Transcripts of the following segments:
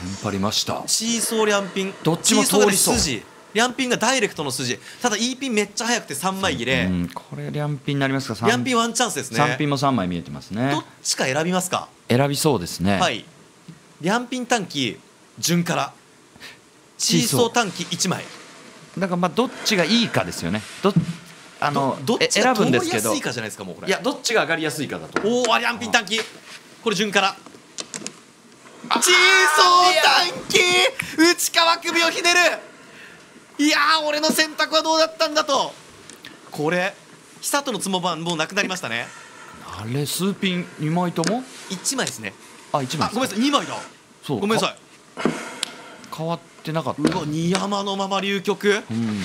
張りました。 チーソーリャンピン、 どっちも通りそう。 筋、リャンピンがダイレクトの筋、ただ E ピンめっちゃ速くて3枚切れ、 これリャンピンになりますか。 リャンピンワンチャンスですね。 3ピンも3枚見えてますね。 どっちか選びますか。 選びそうですね。 はい、リャンピン短期順からチーソー短期1枚だからまあどっちがいいかですよね。どっちが選ぶんですけど、 通りやすいかじゃないですか。もうこれ、 いやどっちが上がりやすいかだと。 おお、リャンピン短期、これ順からチーソー短期、内川首をひねる。いやー、俺の選択はどうだったんだと。これ久とのつもばんもうなくなりましたね。 あれ数ピン2枚とも 1枚ですね。 あ、1枚。 ごめんなさい、2枚だ。 そう、 ごめんなさい、 変わってなかった。 うわ、二山のまま流局。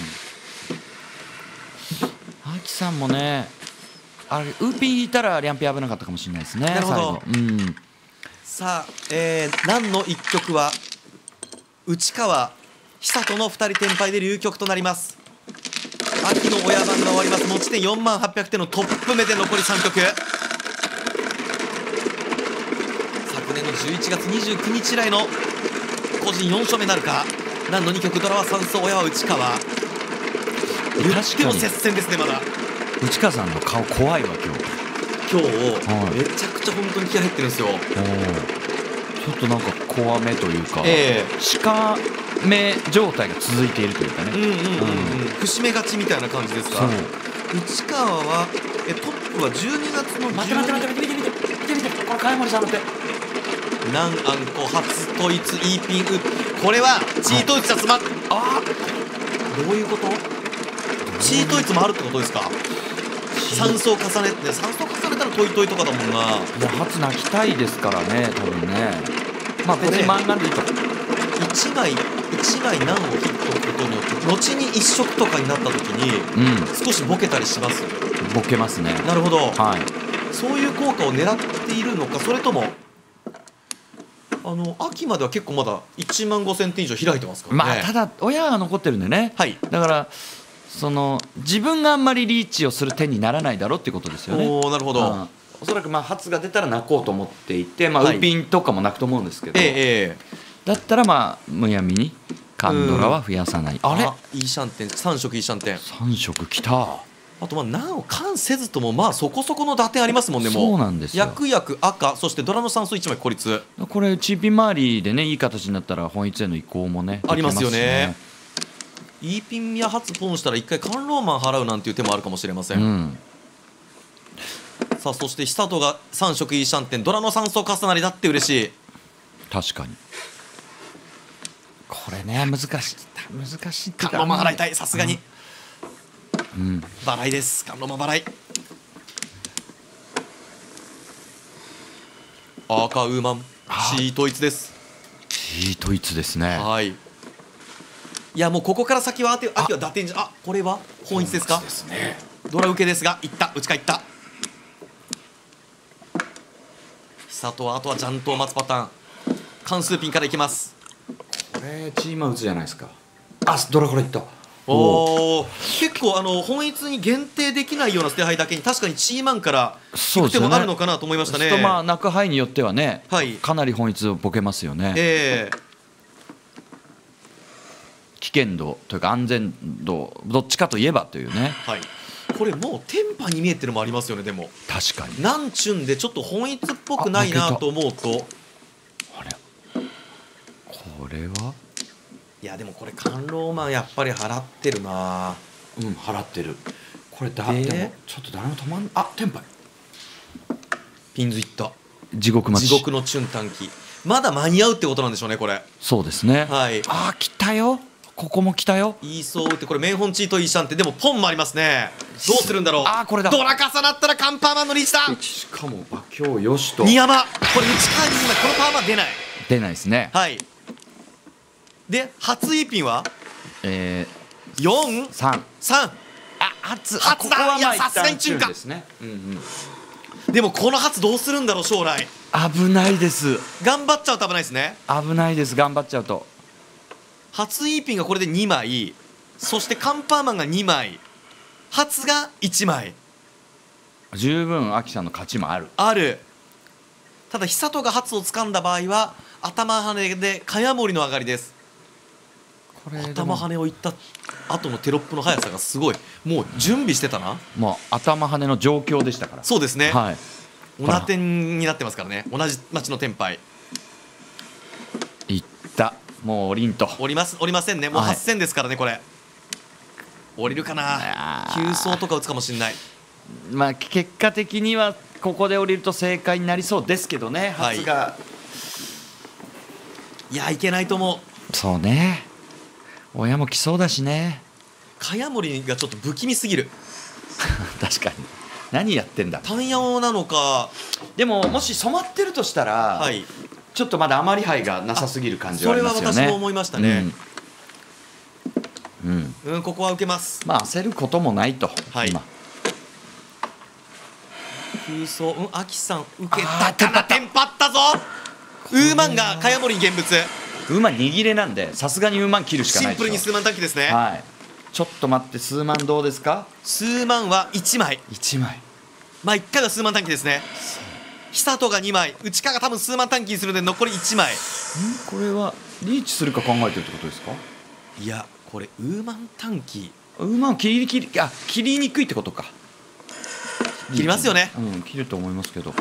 秋さんもね、あれウーピン引いたらリャンピン危なかったかもしれないですね。 なるほど。 最後。 さあ、何の一局は内川久人の2人転敗で流局となります。秋の親番が終わります。持ち点4800点のトップ目で残り3局。昨年の11月29日以来の個人4勝目なるか。何の2局、ドラは3走、親は内川。言っても接戦ですね。まだ内川さんの顔怖いわ今日。 めちゃくちゃ本当に気合入ってるんですよ。 ちょっとなんか怖めというか、鹿目状態が続いているというかね。 節目勝ちみたいな感じですか。内川はトップは12月の待って見てこれ金森さんの手。 南あんこ初統一 E ピンこれはチートイツが詰まっどういうこと。チートイツもあるってことですか。3走重ねて、3走重ねたらトイトイとかだもんな。 いや初泣きたいですからね多分ね。まあ別に漫画でいいと。 1枚難を切っておくことによって後に1色とかになった時に少しボケたりします。 ボケますね。 なるほど。 はい。 そういう効果を狙っているのか、それとも秋までは結構まだ1万5000点以上開いてますからね。 まあただ親が残ってるんでね。 はい。 だから自分があんまりリーチをする手にならないだろうっていうことですよね。 おお、なるほど。 おそらくまあ初が出たら泣こうと思っていて、まあウーピンとかも泣くと思うんですけど、だったらまあむやみにカンドラは増やさない。あれいいシャンテン、3色いいシャンテン、 3色きた。 あと難を完せずともまあそこそこの打点ありますもんね。もうそうなんですよ。 薬薬赤、そしてドラの3走1枚孤立。 これチーピン周りでねいい形になったら本一への移行もねありますよね。E ピンや初ポンしたら1回カンローマン払うなんていう手もあるかもしれません。さあそして久人が3色いいシャンテン、ドラの3走重なりだって嬉しい。 確かにこれね難しいってカンローマン払いたい、さすがに。払いです、カンローマン払い。赤ウーマンチートイツです。 チートイツですね。 はい。いやもうここから先は秋は打点じゃ、これは本一ですか。 ですね。 ドラ受けですが、いった、内側いった。久人はあとはジャントを待つパターン。関数ピンからいきます。 これチーマ打つじゃないですか。ドラからいった。 おお、結構本一に限定できないような捨て牌だけに確かにチーマンからいく手もあるのかなと思いましたね。 まあ泣く牌によってはね、 はい、かなり本一をボケますよね。危険度というか安全度どっちかといえばというね。 はい。これもうテンパに見えてるのもありますよね。でも確かになんちゅんでちょっと本一っぽくないなと思うと、 あれこれはいやでもこれカンローマンやっぱり払ってるな。 払ってる。これでもちょっと誰も止まんテンパイピンズいった。 地獄待ち、 地獄のチュン短期まだ間に合うってことなんでしょうねこれ。 そうですね。 はい。 来たよ、ここも来たよ。 いいそうって、これメンホンチートいいシャンって、でもポンもありますね。どうするんだろう。 これだ。 ドラ重なったらカンパーマンのリーチだ。 しかも馬強よしと二山、これ内側に今このパーマン出ないですね。 はい。で初イーピンは4、3。 初だ。いやさすがにチュンか。でもこの初どうするんだろう将来。 危ないです。 頑張っちゃうと危ないですね。 危ないです、頑張っちゃうと。 初イーピンがこれで2枚、そしてカンパーマンが2枚、初が1枚。 十分秋さんの勝ちもある。 ただ久人が初を掴んだ場合は頭跳ねで茅森の上がりです。 これ頭跳ねをいった後のテロップの速さがすごい。もう準備してたな。 まあ頭跳ねの状況でしたから。 そうですね、 はい、 同点になってますからね。同じ町のテンパイいった。もう降りんと。 降りませんね。もう8000ですからね、これ降りるかな。急走とか打つかもしれない。 まあ結果的にはここで降りると正解になりそうですけどね。初が、 いやいけないと思う。 そうね、親も来そうだしね。 茅森がちょっと不気味すぎる。 確かに何やってんだ。 単ヤオなのか。 でももし染まってるとしたら、ちょっとまだ余り牌がなさすぎる感じはありますよね。 それは私も思いましたね。ここは受けます。 まあ焦ることもないと。今急走、アキさん受けたからテンパったぞ。ウーマンが茅森に現物。 ウーマン握れなんで、さすがにウーマン切るしかないでしょ。 シンプルに数万短期ですね。 ちょっと待って、数万どうですか。 数万は1枚。まあ1回は数万短期ですね。久人が2枚、内川が多分数万短期にするので残り1枚。 これはリーチするか考えてるってことですか。 いやこれウーマン短期、 ウーマン切りにくいってことか。 切りますよね。 切ると思いますけど。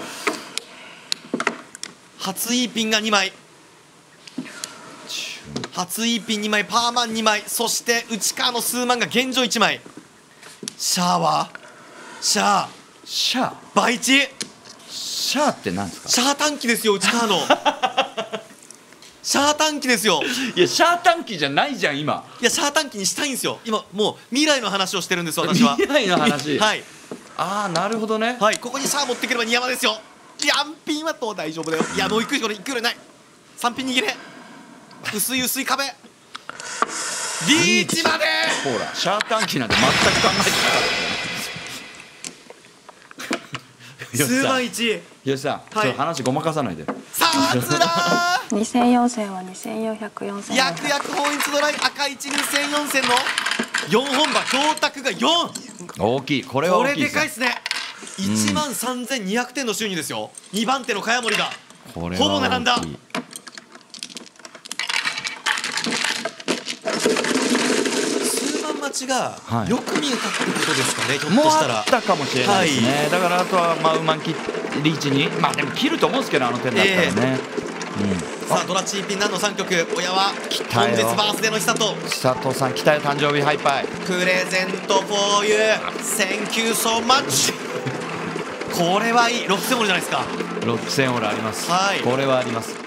初イーピンが2枚、初イーピン2枚、パーマン2枚、そして内川の数万が現状1枚。シャーはシャー倍1。 シャーって何ですか。 シャー短期ですよ、内川の。シャー短期ですよ。 いやシャー短期じゃないじゃん今。 いやシャー短期にしたいんですよ今。もう未来の話をしてるんです私は。 未来の話。 はい。 ああなるほどね。 ここにシャー持ってくれば2山ですよ。4ピンはと大丈夫だよ。いやもう行くよりない3ピン握れ。薄い壁リーチまで。 ほらシャー短期なんて全く考えてなかった。 数万1。 吉さん、ちょっと話ごまかさないで。 さあつらー。 2000、4000は2400、4000。 薬本一ドライ赤1、2000、4000の4本馬教託が4。 大きい。これは大きいです。 これでかいですね。1万3200点の収入ですよ。2番手の茅森がほぼ並んだ。数番待ちがよく見えたってことですかね。ひょっとしたらもうあったかもしれないですね。だからあとはウマンリーチにでも切ると思うんですけど、あの点だったらね。 さあドラチーピン何の3曲。親は本日バースデーの久人さん来たよ。誕生日ハイパイプレゼントフォーユー。センキューソーマッチ。これはいい。6000オールじゃないですか。 6000オールあります。これはあります。